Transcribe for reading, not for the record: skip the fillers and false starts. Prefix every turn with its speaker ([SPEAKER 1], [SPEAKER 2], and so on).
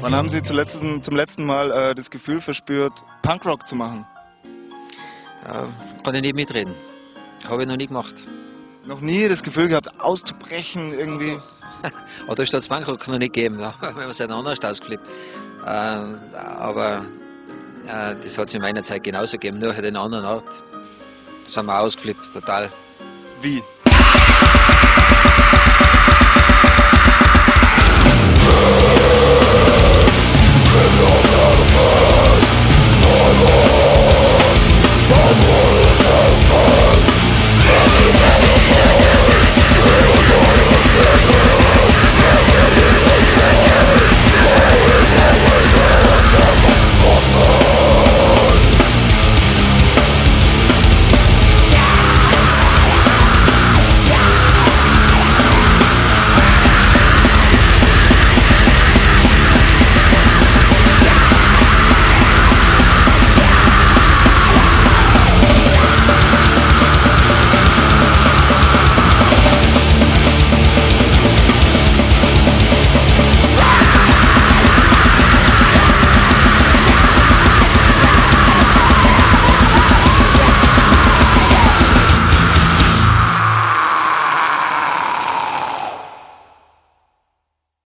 [SPEAKER 1] Wann haben Sie zum letzten Mal das Gefühl verspürt, Punkrock zu machen?
[SPEAKER 2] Kann ich nicht mitreden. Habe ich noch nie gemacht.
[SPEAKER 1] Noch nie das Gefühl gehabt, auszubrechen irgendwie?
[SPEAKER 2] Aber da steht es Punkrock noch nicht gegeben. Da haben wir es anders ausgeflippt. Aber das hat es in meiner Zeit genauso gegeben, nur halt in einer anderen Art. Da sind wir ausgeflippt, total.
[SPEAKER 1] Wie?